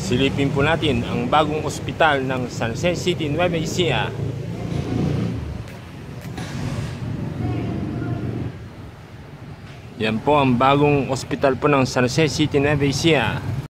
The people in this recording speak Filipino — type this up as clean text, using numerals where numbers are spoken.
Silipin po natin ang bagong ospital ng San Jose City, Nueva Ecija. Yan po ang bagong ospital po ng San Jose City, Nueva Ecija.